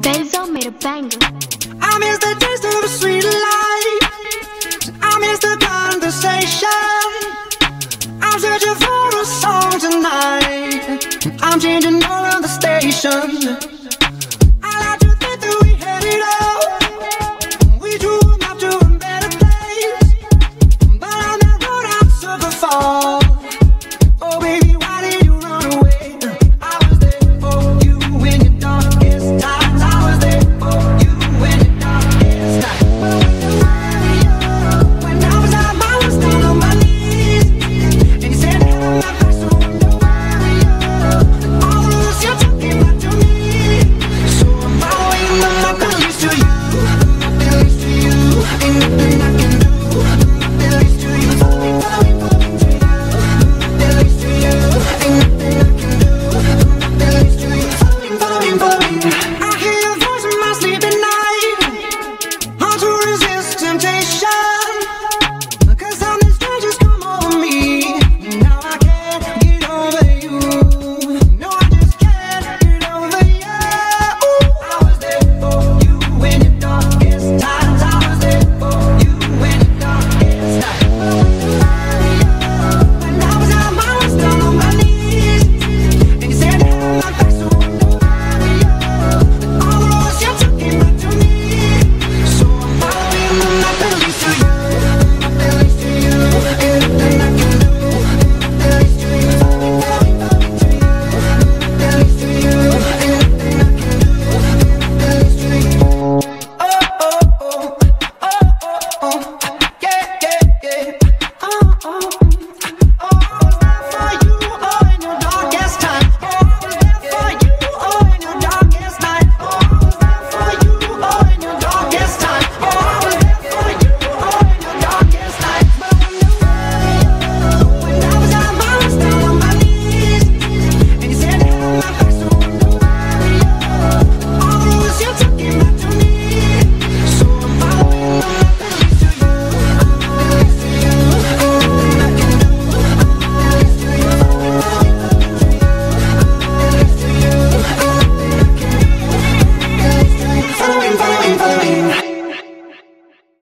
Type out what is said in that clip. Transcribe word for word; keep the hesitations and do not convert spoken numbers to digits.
Bezos made a banger. I miss the taste of the sweet life. I miss the conversation. I'm searching for a song tonight. I'm changing all of the stations.